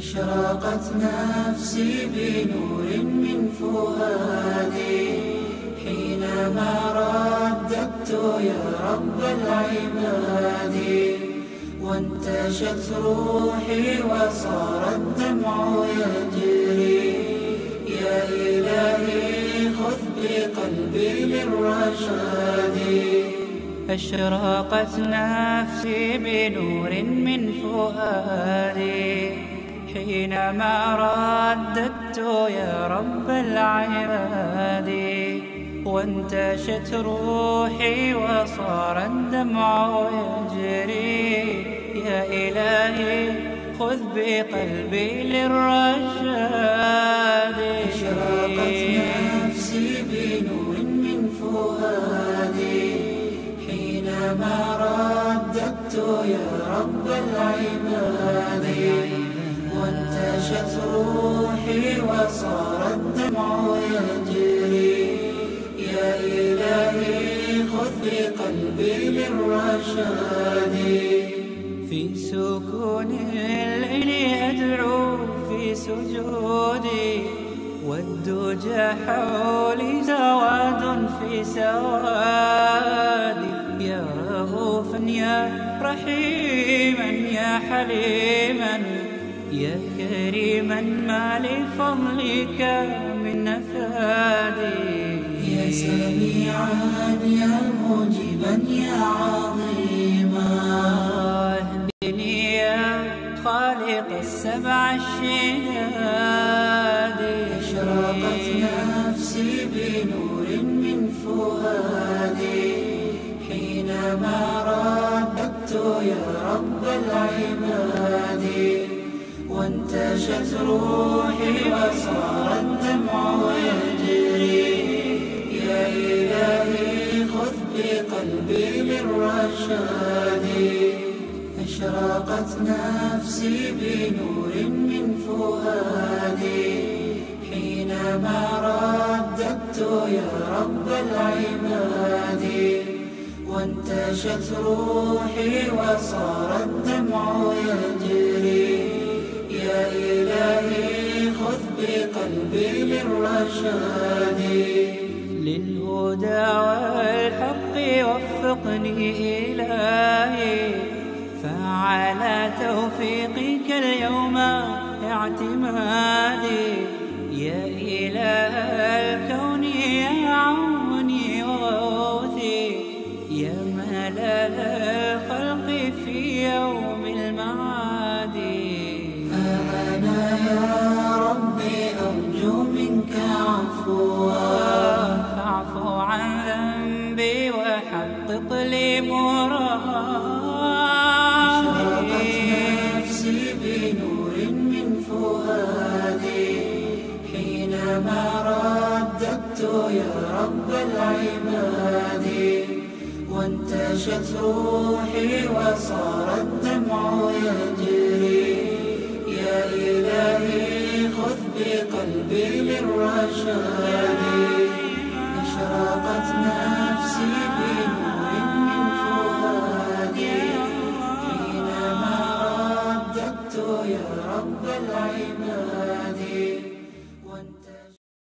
أشرقت نفسي بنور من فؤادي حينما رددت يا رب العباد، وانتشت روحي وصار الدمع يجري. يا إلهي خذ بقلبي للرشاد. أشرقت نفسي بنور من فؤادي حينما رددت يا رب العباد، وانتشت روحي وصار الدمع يجري. يا إلهي خذ بقلبي للرشاد. أشرقت نفسي بنور من فؤادي حينما رددت يا رب العباد، وانتشت روحي وصار الدمع يجري. يا إلهي خذ بقلبي للرشاد. في سكون الليل أدعو في سجودي، والدجى حولي سواد في سوادي. يا رؤوفا يا رحيما يا حليما يا كريما ما لفضلك من نفادي. يا سميعا يا مجيبا يا عظيما، اهدني يا خالق السبع الشداد. أشرقت نفسي بنور من فؤادي حينما رددت يا رب العباد، وانتشت روحي وصار الدمع يجري. يا إلهي خذ بقلبي للرشاد. أشرقت نفسي بنور من فؤادي حينما رددت يا رب العباد، وانتشت روحي وصار الدمع يجري. يا إلهي خذ بقلبي للرشاد. للهدى والحق وفقني إلهي، فعلى توفيقك اليوم اعتمادي. يا إله الكون يا عوني وغوثي، يا ملال الخلق في يوم المعاد. أنا يا ربي أرجو منك عفوا، فاعف عن ذنبي وحقق لي مرادي. أشرقت نفسي بنور من فؤادي حينما رددت يا رب العباد، وانتشت روحي وصار الدمع يجري. يا إلهي خذ بقلبي للرشاد.